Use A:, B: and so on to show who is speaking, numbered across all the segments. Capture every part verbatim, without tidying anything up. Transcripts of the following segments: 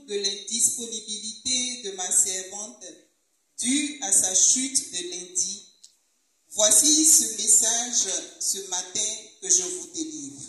A: de l'indisponibilité de ma servante due à sa chute de lundi, voici ce message ce matin que je vous délivre.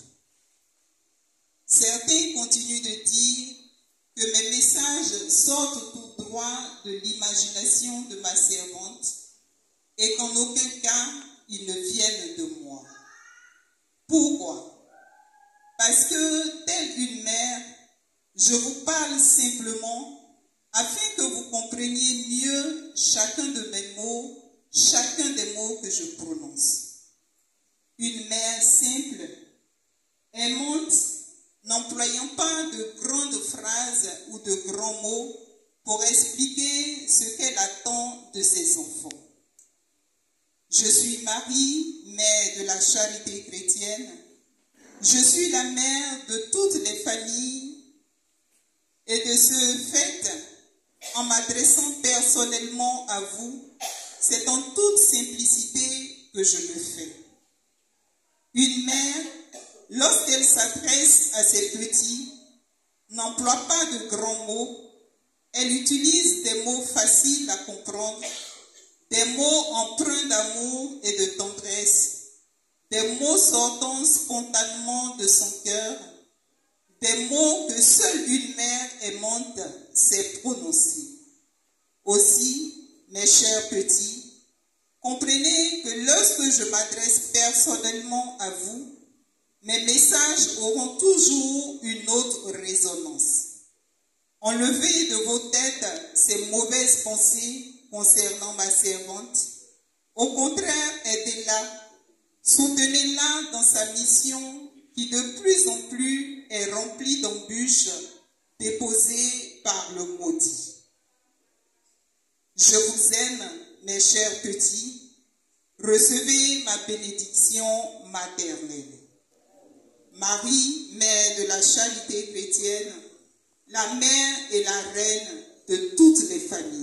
A: Certains continuent de dire que mes messages sortent tout droit de l'imagination de ma servante et qu'en aucun cas ils ne viennent de moi. Pourquoi? Parce que, telle une mère, je vous parle simplement afin que vous compreniez mieux chacun de mes mots, chacun des mots que je prononce. Une mère simple, aimante, n'employant pas de grandes phrases ou de grands mots pour expliquer ce qu'elle attend de ses enfants. Je suis Marie, mère de la charité chrétienne. Je suis la mère de toutes les familles et de ce fait, en m'adressant personnellement à vous, c'est en toute simplicité que je le fais. Une mère, lorsqu'elle s'adresse à ses petits, n'emploie pas de grands mots, elle utilise des mots faciles à comprendre, des mots empreints d'amour et de tendresse, des mots sortant spontanément de son cœur, des mots que seule une mère aimante sait prononcer. Aussi, mes chers petits, comprenez que lorsque je m'adresse personnellement à vous, mes messages auront toujours une autre résonance. Enlevez de vos têtes ces mauvaises pensées concernant ma servante. Au contraire, aidez-la. Soutenez-la dans sa mission qui de plus en plus est remplie d'embûches déposées par le maudit. Je vous aime, mes chers petits. Recevez ma bénédiction maternelle. Marie, mère de la charité chrétienne, la mère et la reine de toutes les familles.